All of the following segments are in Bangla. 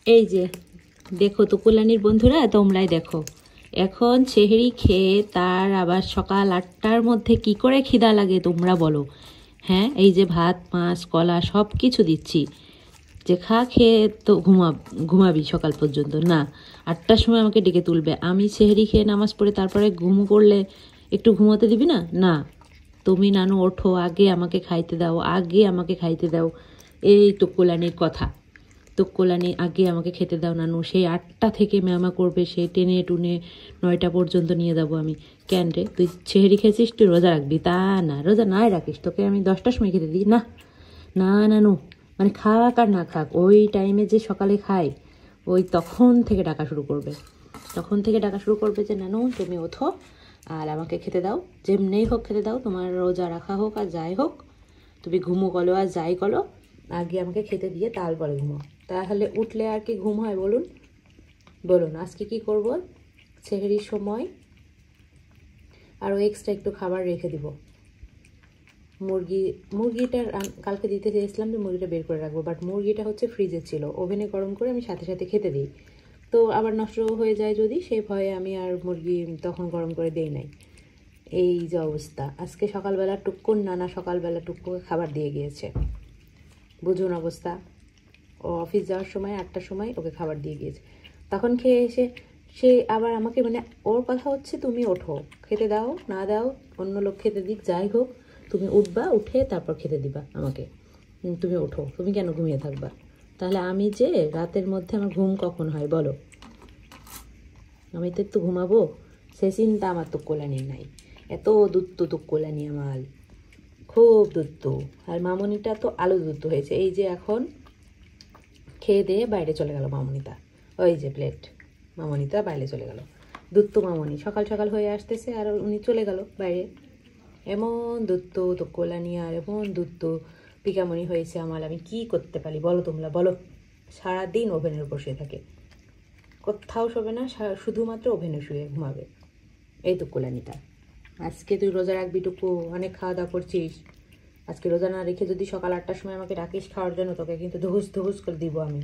এই যে দেখো তো কল্যাণীর বন্ধুরা, তোমরাই দেখো এখন সেহরি খেয়ে তার আবার সকাল 8টার মধ্যে কি করে খিদা লাগে তোমরা বলো। হ্যাঁ, এই যে ভাত মাছ কলা সব কিছু দিচ্ছি, যে খা খেয়ে তো ঘুমাবি সকাল পর্যন্ত না। 8টার সময় আমাকে ডেকে তুলবে, আমি সেহরি খেয়ে নামাজ পড়ে তারপরে ঘুমো করলে একটু ঘুমোতে দিবি না? না, তুমি নানু ওঠো, আগে আমাকে খাইতে দাও, আগে আমাকে খাইতে দাও। এই তো কল্যাণীর কথা, তো কল্যাণী আগে আমাকে খেতে দাও নানু। সেই 8টা থেকে ম্যামা করবে, সে টেনে টুনে 9টা পর্যন্ত নিয়ে যাবো আমি। কেন রে, তুই সেহরি খেয়েছিস, তুই রোজা রাখবি? তা না, রোজা নাই রাখিস, তোকে আমি 10টার সময় খেতে দিই না। না নানু, মানে খাক আর না খাক, ওই টাইমে যে সকালে খাই ওই তখন থেকে ডাকা শুরু করবে, তখন থেকে ডাকা শুরু করবে যে নানু তুমি ওঠো আর আমাকে খেতে দাও, যেমনেই হোক খেতে দাও, তোমার রোজা রাখা হোক আর যাই হোক, তুমি ঘুমো করো আর যাই করো, আগে আমাকে খেতে দিয়ে তারপরে ঘুমো। তাহলে উঠলে আর কি ঘুম হয় বলুন? বলুন আজকে কি করব? সেহরির সময় আরও এক্সট্রা একটু খাবার রেখে দিব। মুরগিটা কালকে দিতে চেয়েছিলাম যে মুরগিটা বের করে রাখবো, বাট মুরগিটা হচ্ছে ফ্রিজে ছিল, ওভেনে গরম করে আমি সাথে সাথে খেতে দিই, তো আবার নষ্ট হয়ে যায় যদি, সেই ভয়ে আমি আর মুরগি তখন গরম করে দেই নাই। এই যে অবস্থা, আজকে সকালবেলা টুক্কুন নানা সকালবেলা টুক্কুকে খাবার দিয়ে গিয়েছে, বুঝুন অবস্থা। ও অফিস যাওয়ার সময় 8টার সময় ওকে খাবার দিয়ে গিয়েছে, তখন খেয়ে এসে সে আবার আমাকে, মানে ওর কথা হচ্ছে তুমি ওঠো, খেতে দাও না দাও অন্য লোক খেতে দিক যাই হোক, তুমি উঠবা, উঠে তারপর খেতে দিবা আমাকে। তুমি ওঠো, তুমি কেন ঘুমিয়ে থাকবা? তাহলে আমি যে রাতের মধ্যে আমার ঘুম কখন হয় বলো? আমি তো একটু ঘুমাবো, সে চিন্তা আমার তো কল্যাণীর নাই। এত দুত্তু তো কল্যাণী আমার, খুব দুত্তু। আর মামনিটা তো আলু দুত্তু হয়েছে, এই যে এখন খেয়ে দিয়ে বাইরে চলে গেল মামনিতা, ওই যে প্লেট, মামনিতা বাইরে চলে গেল। দুত্তু মামনি সকাল সকাল হয়ে আসতেছে আর উনি চলে গেল বাইরে। এমন দুত্তু তো কল্যাণী আর এমন দুত্তু পিকামণি হয়েছে আমার, আমি কি করতে পারি বলো তোমরা, বলো? সারাদিন ওভেনের উপর শুয়ে থাকে, কোথাও শোবে না, শুধুমাত্র ওভেনে শুয়ে ঘুমাবে। এই তো কল্যাণীটা। আজকে তুই রোজা রাখবি টুকু, অনেক খাওয়া দাওয়া করছিস, আজকে রোজা না রেখে যদি সকাল 8টার সময় আমাকে ডাকিস খাওয়ার জন্য, তোকে কিন্তু ধুস ধুস করে দিব আমি।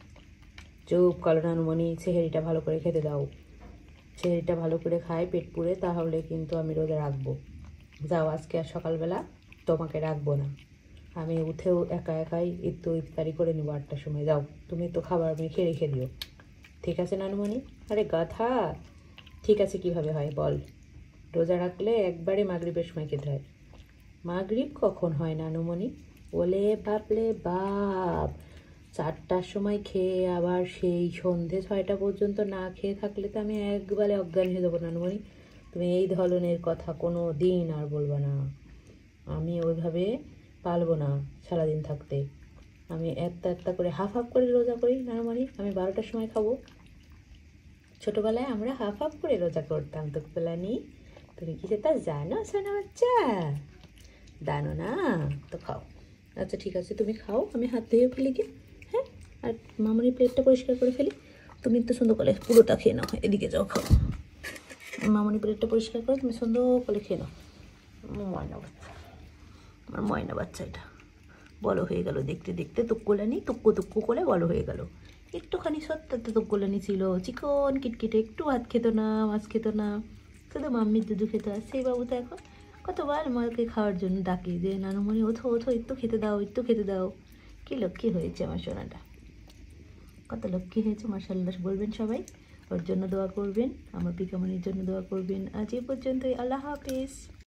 চুপ করো নানুমণি, সেহেরিটা ভালো করে খেতে দাও, সেহেরিটা ভালো করে খাই পেট পুড়ে, তাহলে কিন্তু আমি রোজা রাখবো। যাও, আজকে আর সকালবেলা তোমাকে রাখবো না, আমি উঠেও একা একাই একটু ইফতারি করে নেবো 8টার সময়। যাও, তুমি তো খাবার মেখে রেখে দিও, ঠিক আছে নানুমণি? আরে গাধা, ঠিক আছে কিভাবে হয় বল? রোজা রাখলে একবারে মাগরিবের সময় খেতে হয়। মাগরিব কখন হয় নানুমণি? ওলে বাপলে বাপ, 4টার সময় খেয়ে আবার সেই সন্ধে 6টা পর্যন্ত না খেয়ে থাকলে তো আমি একবারে অজ্ঞান হয়ে যাবো নানুমণি। তুমি এই ধরনের কথা কোনো দিন আর বলবো না, আমি ওইভাবে পারবো না সারাদিন থাকতে। আমি একটা একটা করে হাফ হাফ করে রোজা করি নানুমণি, আমি 12টার সময় খাবো। ছোটোবেলায় আমরা হাফ হাফ করে রোজা করতাম তো কল্যাণী, তুমি কি সেটা জানো সোনা বাচ্চা? জানো না তো খাও। আচ্ছা ঠিক আছে, তুমি খাও, আমি হাত ধুয়ে ফেলি কি, হ্যাঁ? আর মামনির প্লেটটা পরিষ্কার করে ফেলি, তুমি একটু সুন্দর করে পুরোটা খেয়ে নাও, এদিকে যাও খাও। মামনির প্লেটটা পরিষ্কার করে তুমি সুন্দর করে খেয়ে নাও। ময়না বাচ্চা, আমার ময়না বাচ্চা, এটা বড় হয়ে গেল দেখতে দেখতে, তুক্কুলানি তুক্কু তুক্কু করে বড় হয়ে গেল। একটুখানি সত্যতে তুক্কুলানি ছিল, চিকন কিটকিটে, একটু ভাত খেত না, মাছ খেত না, শুধু মাম্মির দুধু খেতে। আর সেই বাবু তো এখন কতবার আমাকে খাওয়ার জন্য ডাকি যে নানুমণি ওঠো ওঠো, একটু খেতে দাও, একটু খেতে দাও। কি লক্ষ্মী হয়েছে আমার সোনাটা, কত লক্ষ্মী হয়েছে মাশাআল্লাহ বলবেন সবাই। ওর জন্য দোয়া করবেন, আমার পিকামণির জন্য দোয়া করবেন। আজ এ পর্যন্তই, আল্লাহ হাফেজ।